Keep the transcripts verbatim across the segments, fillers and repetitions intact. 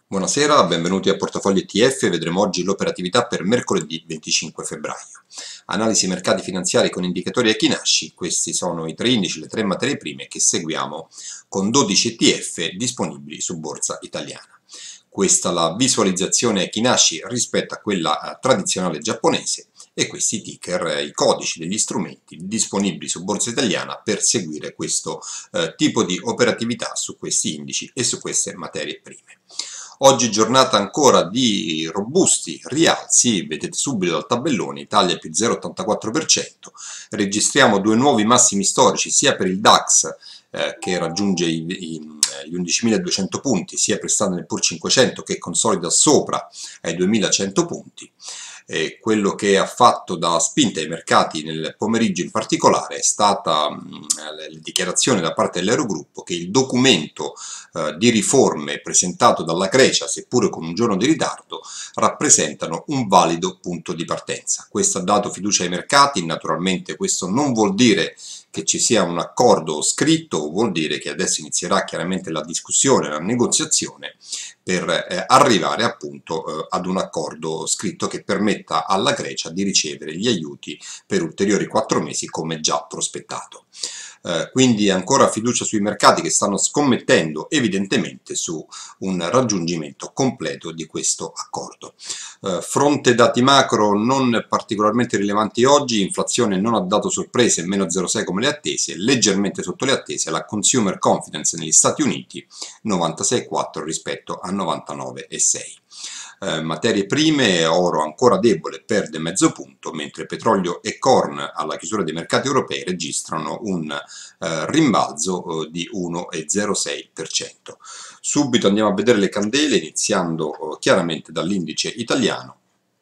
Buonasera, benvenuti a Portafoglio E T F. Vedremo oggi l'operatività per mercoledì venticinque febbraio. Analisi mercati finanziari con indicatori Equinasci. Questi sono i tre indici, le tre materie prime che seguiamo con dodici E T F disponibili su Borsa Italiana. Questa è la visualizzazione Equinasci rispetto a quella tradizionale giapponese e questi i ticker, i codici degli strumenti disponibili su Borsa Italiana per seguire questo eh, tipo di operatività su questi indici e su queste materie prime. Oggi giornata ancora di robusti rialzi, vedete subito dal tabellone, Italia più zero virgola ottantaquattro per cento, registriamo due nuovi massimi storici sia per il DAX eh, che raggiunge i, i, gli undicimiladuecento punti, sia per Standard and Poor's cinquecento che consolida sopra ai duemilacento punti. E quello che ha fatto da spinta ai mercati nel pomeriggio in particolare è stata mh, la dichiarazione da parte dell'Eurogruppo che il documento eh, di riforme presentato dalla Grecia, seppure con un giorno di ritardo, rappresentano un valido punto di partenza. Questo ha dato fiducia ai mercati. Naturalmente questo non vuol dire che ci sia un accordo scritto, vuol dire che adesso inizierà chiaramente la discussione, la negoziazione per eh, arrivare appunto eh, ad un accordo scritto che permetta alla Grecia di ricevere gli aiuti per ulteriori quattro mesi come già prospettato. Eh, quindi ancora fiducia sui mercati che stanno scommettendo evidentemente su un raggiungimento completo di questo accordo. Eh, fronte dati macro non particolarmente rilevanti oggi, inflazione non ha dato sorprese, meno zero virgola sei come le attese, leggermente sotto le attese la consumer confidence negli Stati Uniti novantasei virgola quattro rispetto a novantanove virgola sei. Eh, materie prime, oro ancora debole, perde mezzo punto, mentre petrolio e corn alla chiusura dei mercati europei registrano un eh, rimbalzo eh, di uno virgola zero sei per cento. Subito andiamo a vedere le candele, iniziando eh, chiaramente dall'indice italiano.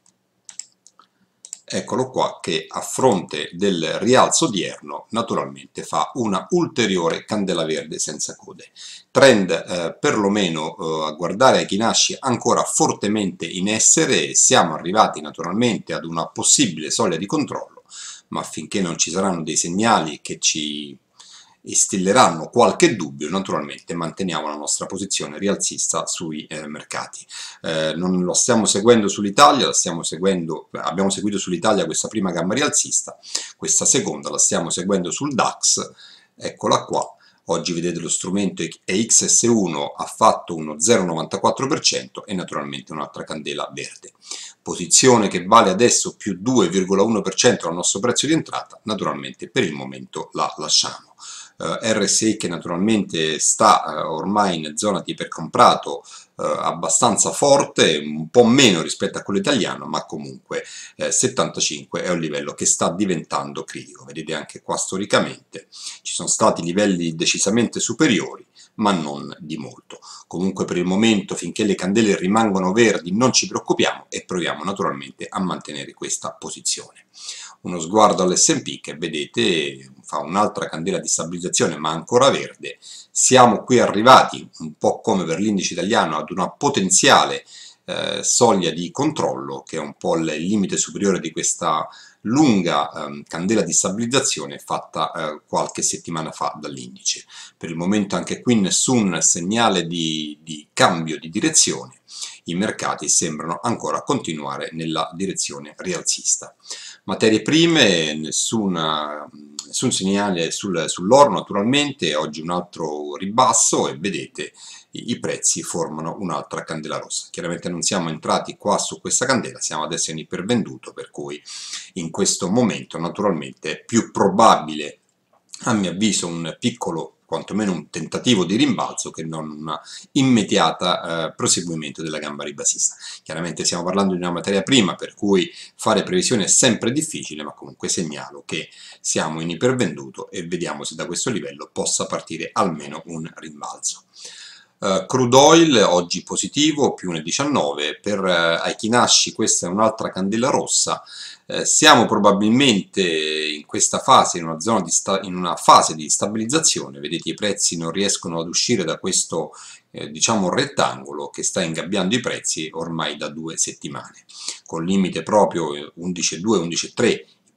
Eccolo qua che a fronte del rialzo odierno naturalmente fa una ulteriore candela verde senza code. Trend eh, perlomeno eh, a guardare Equinasci ancora fortemente in essere, siamo arrivati naturalmente ad una possibile soglia di controllo, ma finché non ci saranno dei segnali che ci instilleranno qualche dubbio, naturalmente manteniamo la nostra posizione rialzista sui eh, mercati. Eh, non lo stiamo seguendo sull'Italia, la stiamo seguendo, abbiamo seguito sull'Italia questa prima gamma rialzista, questa seconda la stiamo seguendo sul DAX, eccola qua. Oggi vedete lo strumento E X S uno ha fatto uno zero virgola novantaquattro per cento e naturalmente un'altra candela verde. Posizione che vale adesso più due virgola uno per cento al nostro prezzo di entrata, naturalmente per il momento la lasciamo. Uh, R S I che naturalmente sta uh, ormai in zona di ipercomprato uh, abbastanza forte, un po' meno rispetto a quello italiano, ma comunque eh, settantacinque è un livello che sta diventando critico. Vedete anche qua storicamente ci sono stati livelli decisamente superiori, ma non di molto. Comunque per il momento, finché le candele rimangono verdi, non ci preoccupiamo e proviamo naturalmente a mantenere questa posizione. Uno sguardo all'S and P che vedete fa un'altra candela di stabilizzazione ma ancora verde. Siamo qui arrivati, un po' come per l'indice italiano, ad una potenziale eh, soglia di controllo che è un po' il limite superiore di questa lunga eh, candela di stabilizzazione fatta eh, qualche settimana fa dall'indice. Per il momento anche qui nessun segnale di, di cambio di direzione, i mercati sembrano ancora continuare nella direzione rialzista. Materie prime, nessuna, nessun segnale sul, sull'oro naturalmente, oggi un altro ribasso e vedete i, i prezzi formano un'altra candela rossa. Chiaramente non siamo entrati qua su questa candela, siamo adesso in ipervenduto, per cui in questo momento naturalmente è più probabile, a mio avviso, un piccolo, quantomeno un tentativo di rimbalzo che non un immediata eh, proseguimento della gamba ribassista. Chiaramente stiamo parlando di una materia prima per cui fare previsione è sempre difficile, ma comunque segnalo che siamo in ipervenduto e vediamo se da questo livello possa partire almeno un rimbalzo. Uh, crude oil oggi positivo, più uno virgola diciannove, per uh, Equinasci questa è un'altra candela rossa. Uh, siamo probabilmente in questa fase, in una, zona di sta in una fase di stabilizzazione, vedete i prezzi non riescono ad uscire da questo eh, diciamo rettangolo che sta ingabbiando i prezzi ormai da due settimane, con limite proprio undici virgola due, undici virgola tre.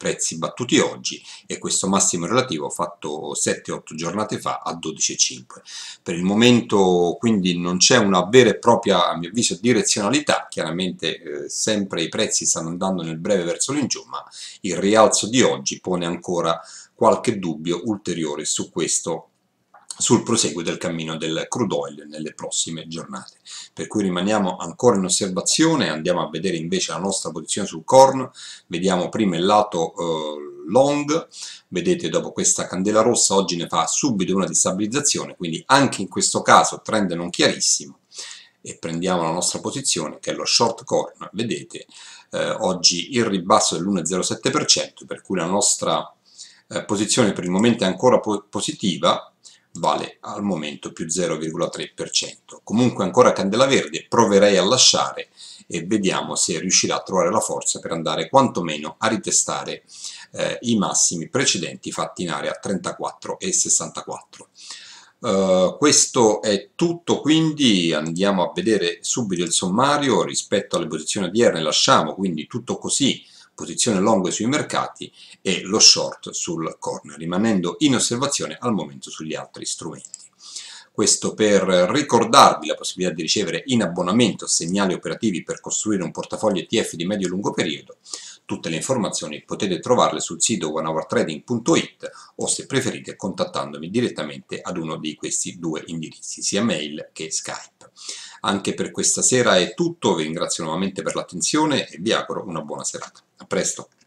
prezzi battuti oggi e questo massimo relativo fatto sette otto giornate fa a dodici virgola cinque. Per il momento quindi non c'è una vera e propria, a mio avviso, direzionalità, chiaramente eh, sempre i prezzi stanno andando nel breve verso l'ingiù, ma il rialzo di oggi pone ancora qualche dubbio ulteriore su questo, sul proseguo del cammino del crude oil nelle prossime giornate. Per cui rimaniamo ancora in osservazione, andiamo a vedere invece la nostra posizione sul corn, vediamo prima il lato eh, long, vedete dopo questa candela rossa oggi ne fa subito una di stabilizzazione, quindi anche in questo caso trend non chiarissimo, e prendiamo la nostra posizione che è lo short corn, vedete eh, oggi il ribasso dell'uno virgola zero sette per cento, per cui la nostra eh, posizione per il momento è ancora po positiva, vale al momento più zero virgola tre per cento. Comunque ancora candela verde, proverei a lasciare e vediamo se riuscirà a trovare la forza per andare quantomeno a ritestare eh, i massimi precedenti fatti in area trentaquattro e sessantaquattro. Uh, questo è tutto, quindi andiamo a vedere subito il sommario rispetto alle posizioni odierne. Lasciamo quindi tutto così, posizione long sui mercati e lo short sul corner, rimanendo in osservazione al momento sugli altri strumenti. Questo per ricordarvi la possibilità di ricevere in abbonamento segnali operativi per costruire un portafoglio E T F di medio e lungo periodo. Tutte le informazioni potete trovarle sul sito one hour trading punto it o, se preferite, contattandomi direttamente ad uno di questi due indirizzi, sia mail che Skype. Anche per questa sera è tutto, vi ringrazio nuovamente per l'attenzione e vi auguro una buona serata. A presto!